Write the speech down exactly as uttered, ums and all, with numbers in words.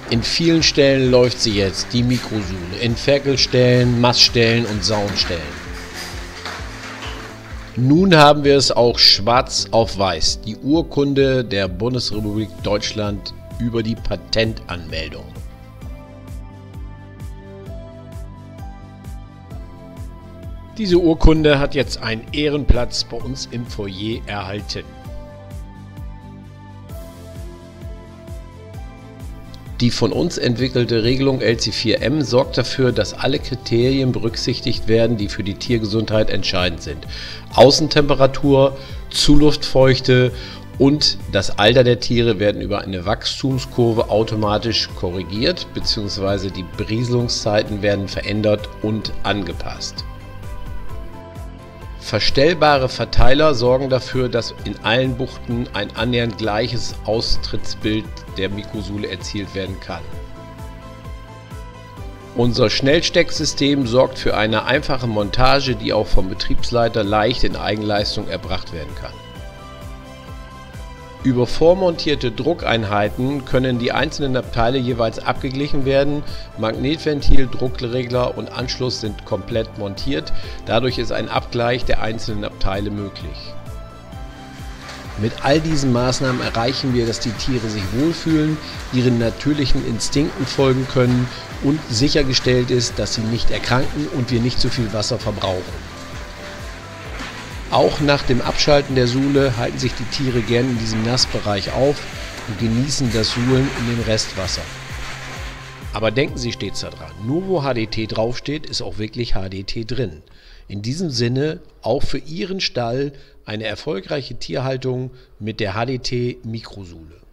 In vielen Ställen läuft sie jetzt, die Mikrosule, in Ferkelställen, Mastställen und Saumställen. Nun haben wir es auch schwarz auf weiß, die Urkunde der Bundesrepublik Deutschland über die Patentanmeldung. Diese Urkunde hat jetzt einen Ehrenplatz bei uns im Foyer erhalten. Die von uns entwickelte Regelung L C vier M sorgt dafür, dass alle Kriterien berücksichtigt werden, die für die Tiergesundheit entscheidend sind. Außentemperatur, Zuluftfeuchte und das Alter der Tiere werden über eine Wachstumskurve automatisch korrigiert, bzw. die Berieselungszeiten werden verändert und angepasst. Verstellbare Verteiler sorgen dafür, dass in allen Buchten ein annähernd gleiches Austrittsbild der Mikrosule erzielt werden kann. Unser Schnellstecksystem sorgt für eine einfache Montage, die auch vom Betriebsleiter leicht in Eigenleistung erbracht werden kann. Über vormontierte Druckeinheiten können die einzelnen Abteile jeweils abgeglichen werden. Magnetventil, Druckregler und Anschluss sind komplett montiert. Dadurch ist ein Abgleich der einzelnen Abteile möglich. Mit all diesen Maßnahmen erreichen wir, dass die Tiere sich wohlfühlen, ihren natürlichen Instinkten folgen können und sichergestellt ist, dass sie nicht erkranken und wir nicht zu viel Wasser verbrauchen. Auch nach dem Abschalten der Sule halten sich die Tiere gern in diesem Nassbereich auf und genießen das Suhlen in dem Restwasser. Aber denken Sie stets daran, nur wo H D T draufsteht, ist auch wirklich H D T drin. In diesem Sinne auch für Ihren Stall eine erfolgreiche Tierhaltung mit der H D T Mikrosule.